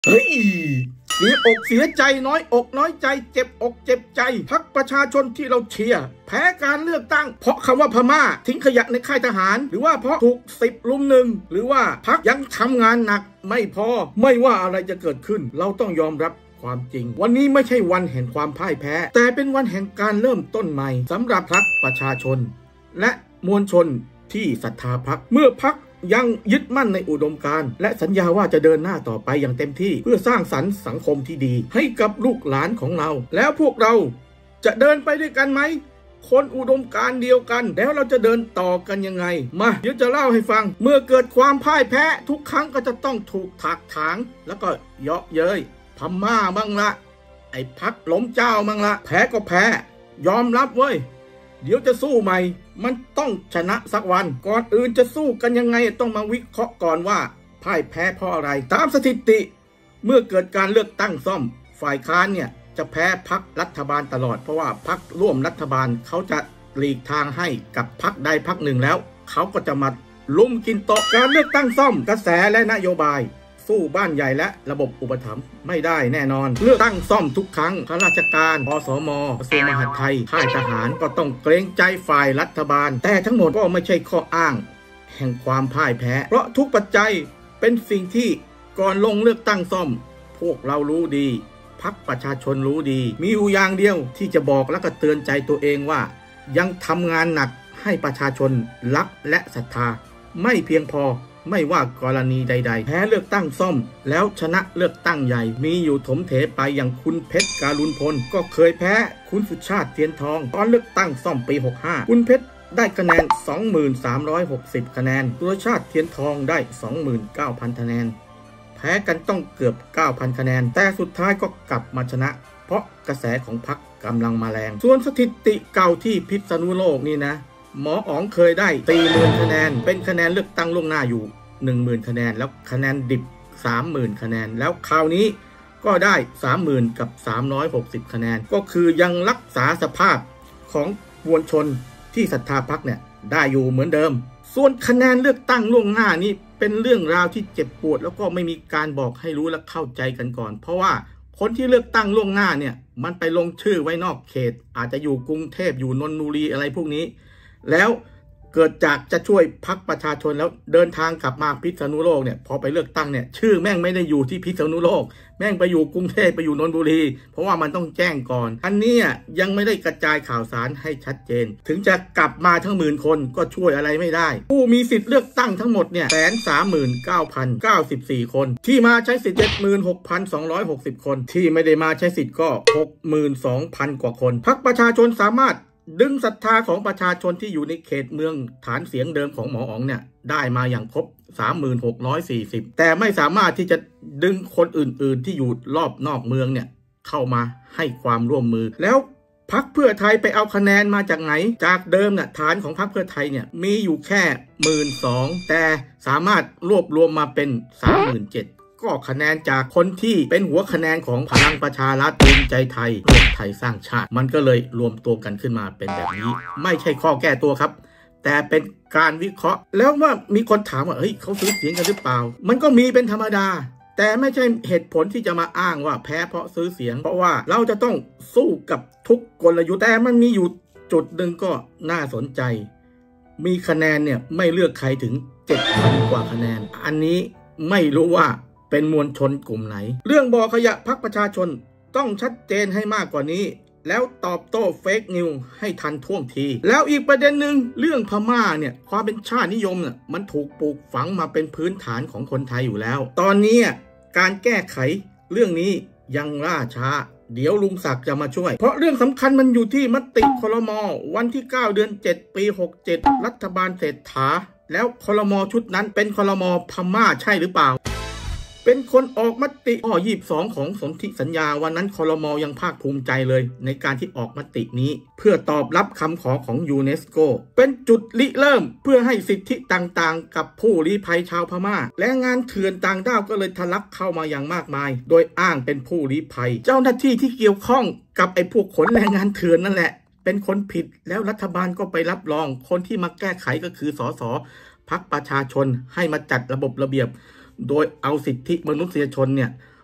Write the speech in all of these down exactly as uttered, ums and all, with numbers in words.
เฮ้ยเสียอกเสียใจน้อยอกน้อยใจเจ็บอกเจ็บใจพรรคประชาชนที่เราเชียร์แพ้การเลือกตั้งเพราะคำว่าพม่าทิ้งขยะในค่ายทหารหรือว่าเพราะถูกสิบลุมหนึ่งหรือว่าพรรคยังทำงานหนักไม่พอไม่ว่าอะไรจะเกิดขึ้นเราต้องยอมรับความจริงวันนี้ไม่ใช่วันแห่งความพ่ายแพ้แต่เป็นวันแห่งการเริ่มต้นใหม่สำหรับพรรคประชาชนและมวลชนที่ศรัทธาพรรคเมื่อพรรคยังยึดมั่นในอุดมการณ์และสัญญาว่าจะเดินหน้าต่อไปอย่างเต็มที่เพื่อสร้างสรรค์สังคมที่ดีให้กับลูกหลานของเราแล้วพวกเราจะเดินไปด้วยกันไหมคนอุดมการณ์เดียวกันแล้วเราจะเดินต่อกันยังไงมาเดี๋ยวจะเล่าให้ฟังเมื่อเกิดความพ่ายแพ้ทุกครั้งก็จะต้องถูกถักถางแล้วก็เยาะเย้ยพม่าบ้างละไอ้พรรคล้มเจ้าบ้างละแพ้ก็แพ้ยอมรับเว้ยเดี๋ยวจะสู้ใหม่มันต้องชนะสักวันก่อนอื่นจะสู้กันยังไงต้องมาวิเคราะห์ก่อนว่าพ่ายแพ้เพราะอะไรตามสถิติเมื่อเกิดการเลือกตั้งซ่อมฝ่ายค้านเนี่ยจะแพ้พรรครัฐบาลตลอดเพราะว่าพรรคร่วมรัฐบาลเขาจะหลีกทางให้กับพรรคใดพรรคหนึ่งแล้วเขาก็จะมาลุมกินโต๊ะการเลือกตั้งซ่อมกระแสและนโยบายสู้บ้านใหญ่และระบบอุปถัมภ์ไม่ได้แน่นอนเลือกตั้งซ่อมทุกครั้งข้าราชการปสม.กระทรวงมหาดไทยค่ายทหารก็ต้องเกรงใจฝ่ายรัฐบาลแต่ทั้งหมดก็ไม่ใช่ข้ออ้างแห่งความพ่ายแพ้เพราะทุกปัจจัยเป็นสิ่งที่ก่อนลงเลือกตั้งซ่อมพวกเรารู้ดีพรรคประชาชนรู้ดีมีอยู่อย่างเดียวที่จะบอกและก็เตือนใจตัวเองว่ายังทำงานหนักให้ประชาชนรักและศรัทธาไม่เพียงพอไม่ว่ากรณีใดๆแพ้เลือกตั้งซ่อมแล้วชนะเลือกตั้งใหญ่มีอยู่ถมเถไปอย่างคุณเพชรการุณพลก็เคยแพ้คุณสุชาติเทียนทองตอนเลือกตั้งซ่อมปีหกห้าคุณเพชรได้คะแนน สองหมื่นสามร้อยหกสิบ คะแนนสุชาติเทียนทองได้ สองหมื่นเก้าพัน คะแนนแพ้กันต้องเกือบ เก้าพัน คะแนนแต่สุดท้ายก็กลับมาชนะเพราะกระแสของพรรคกำลังมาแรงส่วนสถิติเก่าที่พิษณุโลกนี่นะหมออ๋องเคยได้ สี่หมื่น คะแนนเป็นคะแนนเลือกตั้งล่วงหน้าอยู่หนึ่งหมื่น คะแนนแล้วคะแนนดิบ สามหมื่น คะแนนแล้วคราวนี้ก็ได้ สามหมื่น กับ สามร้อยหกสิบ คะแนนก็คือยังรักษาสภาพของมวลชนที่ศรัทธาพรรคเนี่ยได้อยู่เหมือนเดิมส่วนคะแนนเลือกตั้งล่วงหน้านี้เป็นเรื่องราวที่เจ็บปวดแล้วก็ไม่มีการบอกให้รู้และเข้าใจกันก่อนเพราะว่าคนที่เลือกตั้งล่วงหน้าเนี่ยมันไปลงชื่อไว้นอกเขตอาจจะอยู่กรุงเทพอยู่นนทบุรีอะไรพวกนี้แล้วเกิดจากจะช่วยพรรคประชาชนแล้วเดินทางกลับมาพิษณุโลกเนี่ยพอไปเลือกตั้งเนี่ยชื่อแม่งไม่ได้อยู่ที่พิษณุโลกแม่งไปอยู่กรุงเทพไปอยู่นนทบุรีเพราะว่ามันต้องแจ้งก่อนอันนี้ยังไม่ได้กระจายข่าวสารให้ชัดเจนถึงจะกลับมาทั้งหมื่นคนก็ช่วยอะไรไม่ได้ผู้มีสิทธิ์เลือกตั้งทั้งหมดเนี่ยแสนสามหมื่นเก้าพันเก้าสิบสี่คนที่มาใช้สิทธิ์เจ็ดหมื่นหกพันสองร้อยหกสิบคนที่ไม่ได้มาใช้สิทธิ์ก็หกหมื่นสองพันกว่าคนพรรคประชาชนสามารถดึงศรัทธาของประชาชนที่อยู่ในเขตเมืองฐานเสียงเดิมของหมออ๋องเนี่ยได้มาอย่างครบ สามหมื่นหกพันสี่สิบ แต่ไม่สามารถที่จะดึงคนอื่นๆที่อยู่รอบนอกเมืองเนี่ยเข้ามาให้ความร่วมมือแล้วพรรคเพื่อไทยไปเอาคะแนนมาจากไหนจากเดิมเนี่ยฐานของพรรคเพื่อไทยเนี่ยมีอยู่แค่ หนึ่งหมื่นสองพัน แต่สามารถรวบรวมมาเป็น สามหมื่นเจ็ดพันก็คะแนนจากคนที่เป็นหัวคะแนนของพลังประชารัฐภูมิใจไทยรวมไทยสร้างชาติมันก็เลยรวมตัวกันขึ้นมาเป็นแบบนี้ไม่ใช่ข้อแก้ตัวครับแต่เป็นการวิเคราะห์แล้วว่ามีคนถามว่าเฮ้ยเขาซื้อเสียงกันหรือเปล่ามันก็มีเป็นธรรมดาแต่ไม่ใช่เหตุผลที่จะมาอ้างว่าแพ้เพราะซื้อเสียงเพราะว่าเราจะต้องสู้กับทุกกลยุทธ์แต่มันมีอยู่จุดหนึ่งก็น่าสนใจมีคะแนนเนี่ยไม่เลือกใครถึง เจ็ดพัน กว่าคะแนนอันนี้ไม่รู้ว่าเป็นมวลชนกลุ่มไหนเรื่องบ่อขยะพรรคประชาชนต้องชัดเจนให้มากกว่านี้แล้วตอบโต้เฟกนิวให้ทันท่วงทีแล้วอีกประเด็นหนึ่งเรื่องพม่าเนี่ยความเป็นชาตินิยมเนี่ยมันถูกปลูกฝังมาเป็นพื้นฐานของคนไทยอยู่แล้วตอนนี้การแก้ไขเรื่องนี้ยังล่าช้าเดี๋ยวลุงศักดิ์จะมาช่วยเพราะเรื่องสำคัญมันอยู่ที่มติครม.วันที่เก้าเดือนเจ็ดปีหกเจ็ดรัฐบาลเศรษฐาแล้วครม.ชุดนั้นเป็นครม.พม่าใช่หรือเปล่าเป็นคนออกมติข้อยี่สิบสองของสนธิสัญญาวันนั้นครม.ยังภาคภูมิใจเลยในการที่ออกมตินี้เพื่อตอบรับคำขอของยูเนสโกเป็นจุดริเริ่มเพื่อให้สิทธิต่างๆกับผู้ลี้ภัยชาวพม่าและงานเถื่อนต่างด้าวก็เลยทะลักเข้ามาอย่างมากมายโดยอ้างเป็นผู้ลี้ภัยเจ้าหน้าที่ที่เกี่ยวข้องกับไอ้พวกขนแรงงานเถื่อนนั่นแหละเป็นคนผิดแล้วรัฐบาลก็ไปรับรองคนที่มาแก้ไขก็คือสสพรรคประชาชนให้มาจัดระบบระเบียบโดยเอาสิทธิมนุษยชนเนี่ย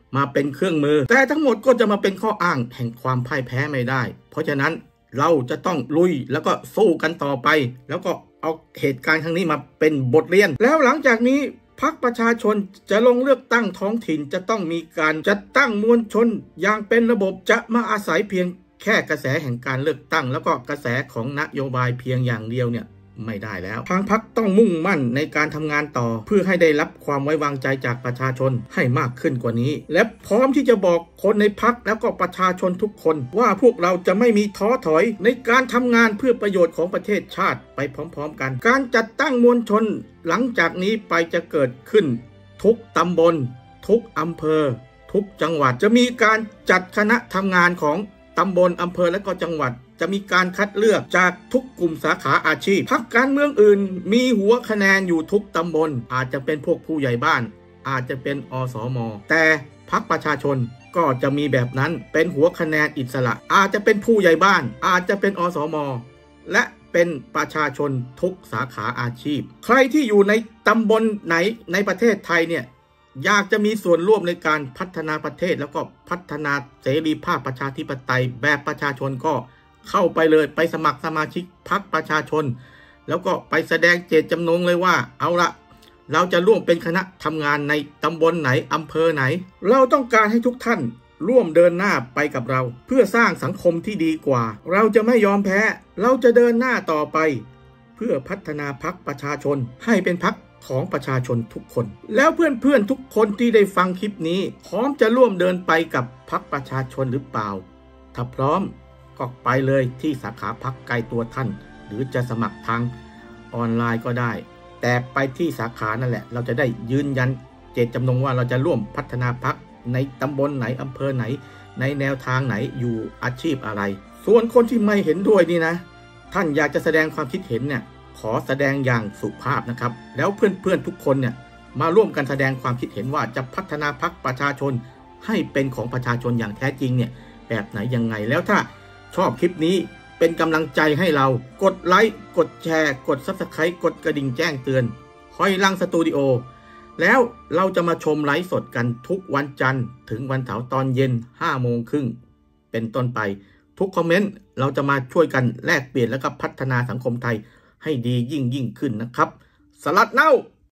มาเป็นเครื่องมือแต่ทั้งหมดก็จะมาเป็นข้ออ้างแห่งความพ่ายแพ้ไม่ได้เพราะฉะนั้นเราจะต้องลุยแล้วก็สู้กันต่อไปแล้วก็เอาเหตุการณ์ครั้งนี้มาเป็นบทเรียนแล้วหลังจากนี้พรรคประชาชนจะลงเลือกตั้งท้องถิ่นจะต้องมีการจัดตั้งมวลชนอย่างเป็นระบบจะมาอาศัยเพียงแค่กระแสแห่งการเลือกตั้งแล้วก็กระแสของนโยบายเพียงอย่างเดียวเนี่ยไม่ได้แล้วทางพรรคต้องมุ่งมั่นในการทำงานต่อเพื่อให้ได้รับความไว้วางใจจากประชาชนให้มากขึ้นกว่านี้และพร้อมที่จะบอกคนในพรรคแล้วก็ประชาชนทุกคนว่าพวกเราจะไม่มีท้อถอยในการทำงานเพื่อประโยชน์ของประเทศชาติไปพร้อมๆกันการจัดตั้งมวลชนหลังจากนี้ไปจะเกิดขึ้นทุกตำบลทุกอำเภอทุกจังหวัดจะมีการจัดคณะทำงานของตำบลอำเภอและก็จังหวัดจะมีการคัดเลือกจากทุกกลุ่มสาขาอาชีพพรรคการเมืองอื่นมีหัวคะแนนอยู่ทุกตำบลอาจจะเป็นพวกผู้ใหญ่บ้านอาจจะเป็นอสม.แต่พรรคประชาชนก็จะมีแบบนั้นเป็นหัวคะแนนอิสระอาจจะเป็นผู้ใหญ่บ้านอาจจะเป็นอสม.และเป็นประชาชนทุกสาขาอาชีพใครที่อยู่ในตำบลไหนในประเทศไทยเนี่ยอยากจะมีส่วนร่วมในการพัฒนาประเทศแล้วก็พัฒนาเสรีภาพประชาธิปไตยแบบประชาชนก็เข้าไปเลยไปสมัครสมาชิกพรรคประชาชนแล้วก็ไปแสดงเจตจำนงเลยว่าเอาละเราจะร่วมเป็นคณะทำงานในตำบลไหนอำเภอไหนเราต้องการให้ทุกท่านร่วมเดินหน้าไปกับเราเพื่อสร้างสังคมที่ดีกว่าเราจะไม่ยอมแพ้เราจะเดินหน้าต่อไปเพื่อพัฒนาพรรคประชาชนให้เป็นพรรคของประชาชนทุกคนแล้วเพื่อนๆทุกคนที่ได้ฟังคลิปนี้พร้อมจะร่วมเดินไปกับพรรคประชาชนหรือเปล่าถ้าพร้อมก็ไปเลยที่สาขาพรรคใกล้ตัวท่านหรือจะสมัครทางออนไลน์ก็ได้แต่ไปที่สาขานั่นแหละเราจะได้ยืนยันเจตจำนงว่าเราจะร่วมพัฒนาพรรคในตำบลไหนอำเภอไหนในแนวทางไหนอยู่อาชีพอะไรส่วนคนที่ไม่เห็นด้วยนี่นะท่านอยากจะแสดงความคิดเห็นเนี่ยขอแสดงอย่างสุภาพนะครับแล้วเพื่อนๆทุกคนเนี่ยมาร่วมกันแสดงความคิดเห็นว่าจะพัฒนาพรรคประชาชนให้เป็นของประชาชนอย่างแท้จริงเนี่ยแบบไหนยังไงแล้วถ้าชอบคลิปนี้เป็นกำลังใจให้เรากดไลค์กดแชร์กด ซับสไครบ์ กดกระดิ่งแจ้งเตือนหอยลังสตูดิโอแล้วเราจะมาชมไลฟ์สดกันทุกวันจันทร์ถึงวันเสาร์ตอนเย็นห้าโมงครึ่งเป็นต้นไปทุกคอมเมนต์เราจะมาช่วยกันแลกเปลี่ยนและก็พัฒนาสังคมไทยให้ดียิ่งยิ่งขึ้นนะครับสลัดเน่า